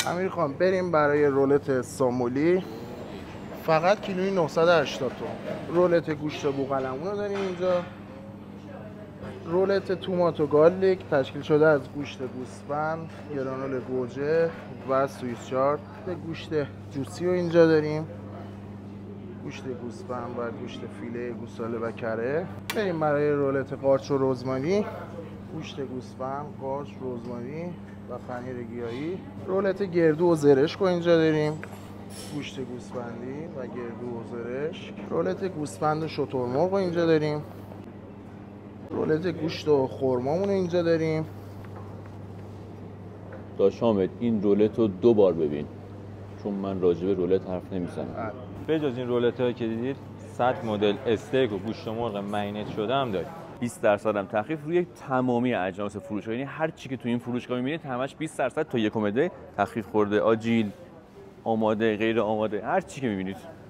امیر خان بریم برای رولت سامولی. فقط کیلویی 980 تومن. رولت گوشت بوقلمون رو داریم اینجا. رولت توماتو گارلیک تشکیل شده از گوشت گوسفند، گرانول گوجه و سوئیس چارد. گوشت جوسی رو اینجا داریم، گوشت گوسفند و گوشت فیله گوساله و کره. بریم برای رولت قارچ و رزماری. گوشت گوسفند، قارچ، رزماری و پنیر گیاهی. رولت گردو و زرشک رو اینجا داریم، گوشت گوسفندی و گردو و زرشک. رولت گوسفند و شترمرغ رو اینجا داریم. رولت گوشت و خرمامون رو اینجا داریم. داش حامد این رولت رو 2 بار ببین، چون من راجع به رولت حرف نمیزنم. به جز این رولت هایی که دیدید 100 مدل استیک و گوشت مرغ مینیت شده هم داریم. 20% هم تخفیف روی تمامی اجناس فروشگاه، یعنی هر چی که تو این فروشگاه می‌بینید همش 20% تا یکم عده تخفیف خورده. آجیل، آماده، غیر آماده، هر چی که می‌بینید.